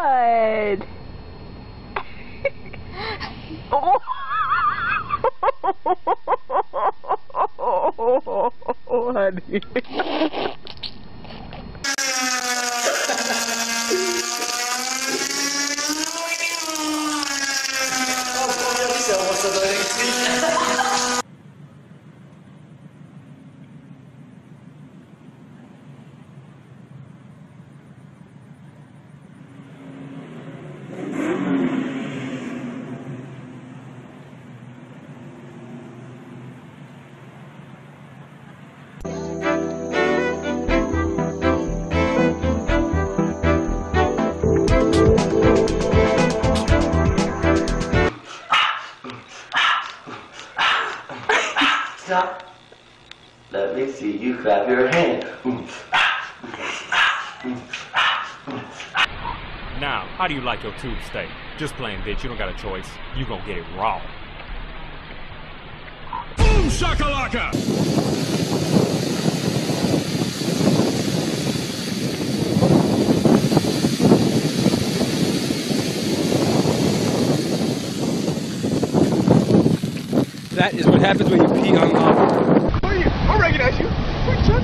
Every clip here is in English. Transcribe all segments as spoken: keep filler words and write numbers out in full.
God! Oh, honey. Stop. Let me see you clap your hand. Now, how do you like your tube steak? Just plain, bitch. You don't got a choice. You gonna get it raw. Boom shakalaka! That is what happens when you pee on lava. Who are you? I recognize you. Wait, son.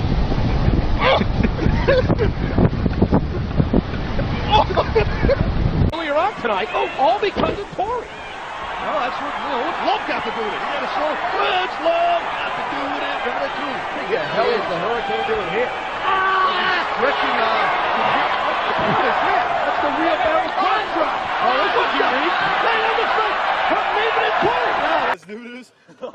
Oh, you're on tonight. Oh, all because of Corey. Well, that's what, you know, what's love got to do with it? You got to show what's love got to do with it. Got to do. What the hell is the hurricane doing here? Ah! Stretching, uh, look at that. That's the real barrel contract. Oh, that's what you need. Hey, that looks like Maven and Corey. Yeah, let's do this.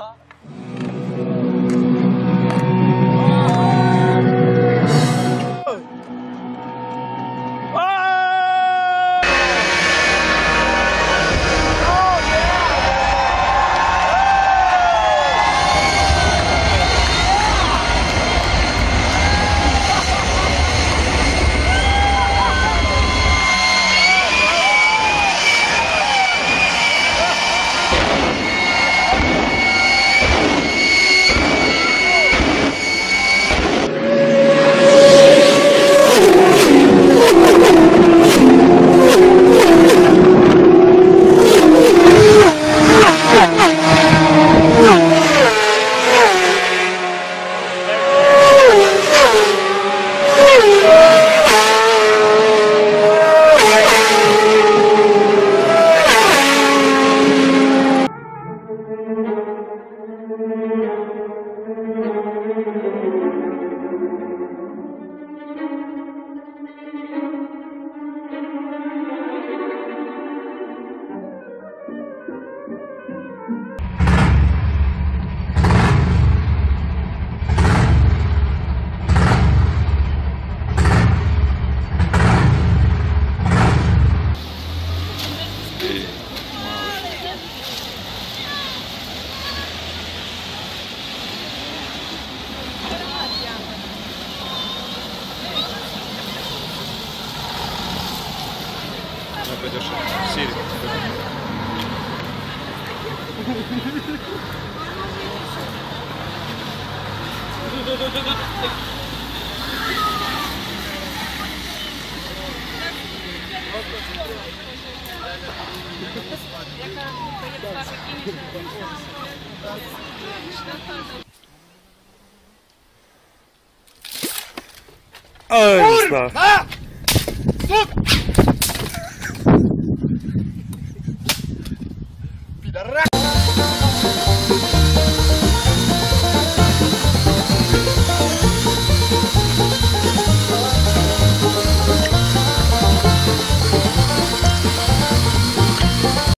Będziesz Siri. Oj, Ah! Look!